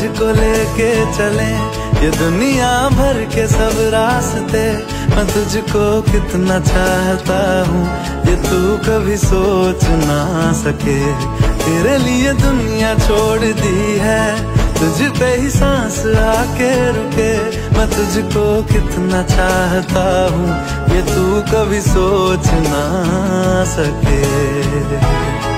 तुझको लेके चले ये दुनिया भर के सब रास्ते। मैं तुझको कितना चाहता हूँ ये तू कभी सोच ना सके। तेरे लिए दुनिया छोड़ दी है, तुझ पे ही सांस आके रुके। मैं तुझको कितना चाहता हूँ ये तू कभी सोच ना सके।